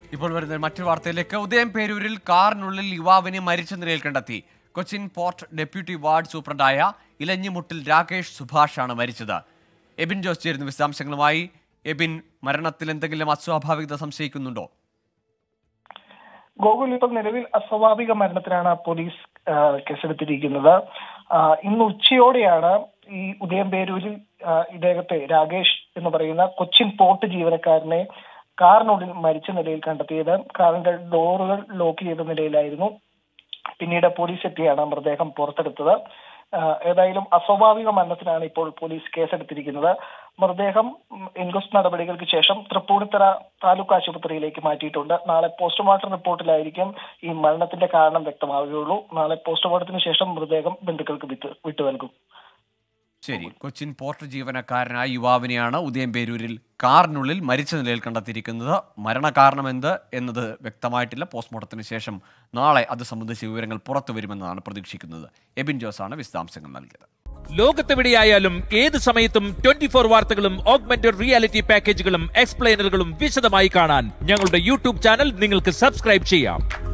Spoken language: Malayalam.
ഇപ്പോൾ വരുന്ന മറ്റൊരു വാർത്തയിലേക്ക്. ഉദയംപേരൂരിൽ കാറിനുള്ളിൽ യുവാവിനെ മരിച്ച നിലയിൽ കണ്ടെത്തി. കൊച്ചിൻ പോർട്ട് ഡെപ്യൂട്ടി വാർഡ് സൂപ്രണ്ടായ ഇലഞ്ഞിമുട്ടിൽ രാകേഷ് സുഭാഷാണ് മരിച്ചത്. എബിൻ ജോസ് ചേരുന്ന വിശദാംശങ്ങളുമായി. എബിൻ, മരണത്തിൽ എന്തെങ്കിലും അസ്വാഭാവികത സംശയിക്കുന്നുണ്ടോ? ഗോകുൽ, ഇപ്പോൾ നിലവിൽ അസ്വാഭാവിക മരണത്തിനാണ് പോലീസ് കേസെടുത്തിരിക്കുന്നത്. ഇന്ന് ഉച്ചയോടെയാണ് ഈ ഉദയംപേരൂരിൽ ഇദ്ദേഹത്തെ രാകേഷ് എന്ന് പറയുന്ന കൊച്ചിൻ പോർട്ട് ജീവനക്കാരനെ കാറിനുള്ളിൽ മരിച്ച നിലയിൽ കണ്ടെത്തിയത്. കാറിന്റെ ഡോറുകൾ ലോക്ക് ചെയ്ത നിലയിലായിരുന്നു. പിന്നീട് പോലീസ് എത്തിയാണ് മൃതദേഹം പുറത്തെടുത്തത്. ഏതായാലും അസ്വാഭാവിക മരണത്തിനാണ് ഇപ്പോൾ പോലീസ് കേസെടുത്തിരിക്കുന്നത്. മൃതദേഹം ഇൻക്വസ്റ്റ് നടപടികൾക്ക് ശേഷം തൃപ്പൂണിത്തുറ താലൂക്ക് ആശുപത്രിയിലേക്ക് മാറ്റിയിട്ടുണ്ട്. നാളെ പോസ്റ്റ്മോർട്ടം റിപ്പോർട്ടിലായിരിക്കും ഈ മരണത്തിന്റെ കാരണം വ്യക്തമാവുകയുള്ളൂ. നാളെ പോസ്റ്റ്മോർട്ടത്തിന് ശേഷം മൃതദേഹം ബന്ധുക്കൾക്ക് വിട്ടുനൽകും. ശരി. കൊച്ചിൻ പോർട്ട് ജീവനക്കാരനായ യുവാവിനെയാണ് ഉദയംപേരൂരിൽ കാറിനുള്ളിൽ മരിച്ച നിലയിൽ കണ്ടെത്തിയിരിക്കുന്നത്. മരണകാരണം എന്ത് എന്നത് വ്യക്തമായിട്ടില്ല. പോസ്റ്റ്മോർട്ടത്തിന് ശേഷം നാളെ അത് സംബന്ധിച്ച വിവരങ്ങൾ പുറത്തു വരുമെന്നാണ് പ്രതീക്ഷിക്കുന്നത്. എബിൻ ജോസ് ആണ് വിശദാംശങ്ങൾ നൽകിയത്. ലോകത്തെവിടെയായാലും ഏത് സമയത്തും 24 വാർത്തകളും ഓഗ്മെന്റഡ് റിയാലിറ്റി പാക്കേജുകളും എക്സ്പ്ലെയിനറുകളും വിശദമായി കാണാൻ ഞങ്ങളുടെ യൂട്യൂബ് ചാനൽ നിങ്ങൾക്ക് സബ്സ്ക്രൈബ് ചെയ്യാം.